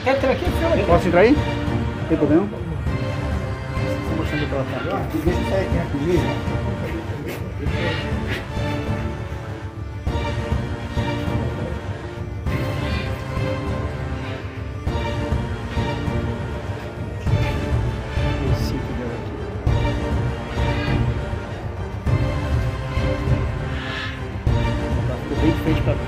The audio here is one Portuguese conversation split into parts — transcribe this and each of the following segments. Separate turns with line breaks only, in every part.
Quer entrar aqui, filho?
Posso entrar aí? Não tem problema? Estou mostrando que ela tá.
Deixa eu sair aqui rapidinho.
Bem de frente pra cá.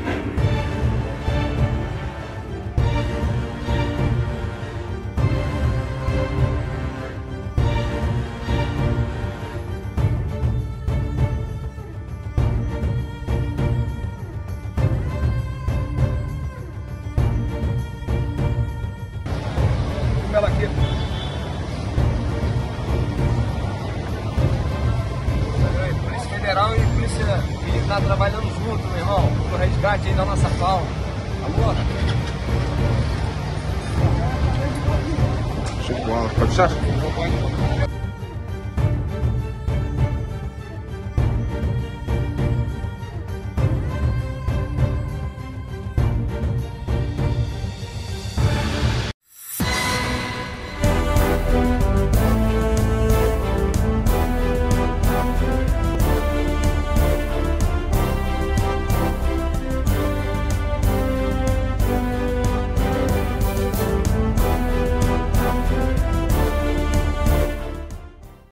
Ela aqui. Polícia Federal e Polícia Militar trabalhando junto, meu irmão, no resgate aí da nossa fauna. Alô?
Show de bola. Pode fechar?